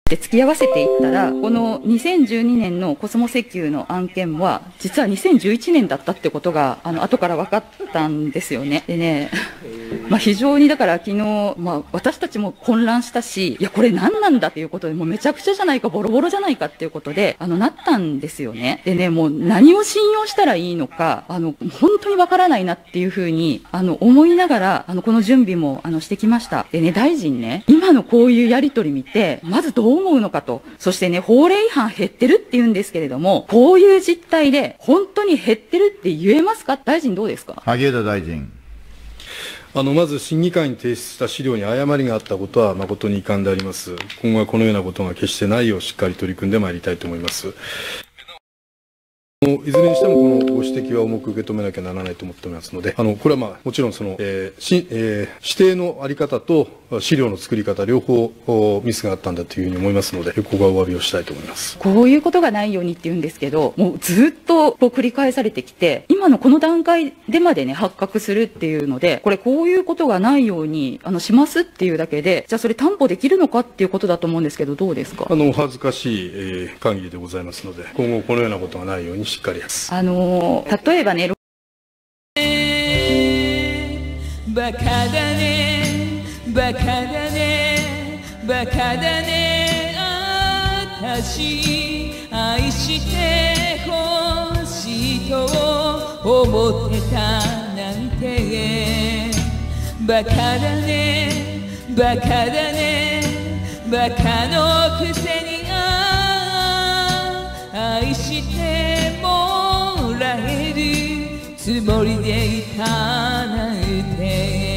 で付き合わせていったら、この2012年のコスモ石油の案件は、実は2011年だったってことが、後から分かったんですよね。でね、非常にだから昨日、私たちも混乱したし、いや、これ何なんだっていうことで、もうめちゃくちゃじゃないか、ボロボロじゃないかっていうことで、なったんですよね。でね、もう何を信用したらいいのか、本当に分からないなっていうふうに、思いながら、この準備も、してきました。でね、大臣ね、今のこういうやりとり見て、まずどう思うのかと。そしてね、法令違反減ってるって言うんですけれども、こういう実態で、本当に減ってるって言えますか？大臣どうですか？ 萩生田大臣。 まず審議会に提出した資料に誤りがあったことは誠に遺憾であります。今後はこのようなことが決してないようしっかり取り組んでまいりたいと思います。いずれにしてもこのご指摘は重く受け止めなきゃならないと思っておりますので、これはもちろん指定のあり方と資料の作り方両方ミスがあったんだというふうに思いますので、ここはお詫びをしたいと思います。 こういうことがないようにって言うんですけど、もうずっと繰り返されてきて、今のこの段階でまでね、発覚するっていうので、こういうことがないようにしますっていうだけで、じゃあそれ担保できるのかっていうことだと思うんですけど、どうですか？ お恥ずかしい限りでございますので、今後このようなことがないようにしっかりやす。 例えばね、 バカだね、バカだね、バカだね、私愛してほしいと思ってたなんて。バカだね、バカだね、バカのくせに愛してもらえるつもりでいたなんて。